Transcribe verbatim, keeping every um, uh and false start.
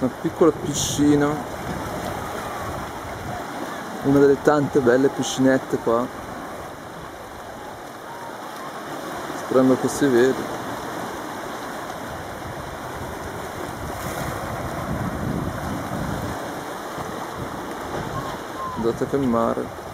una piccola piscina, una delle tante belle piscinette qua, sperando che si veda. Guardate che mare.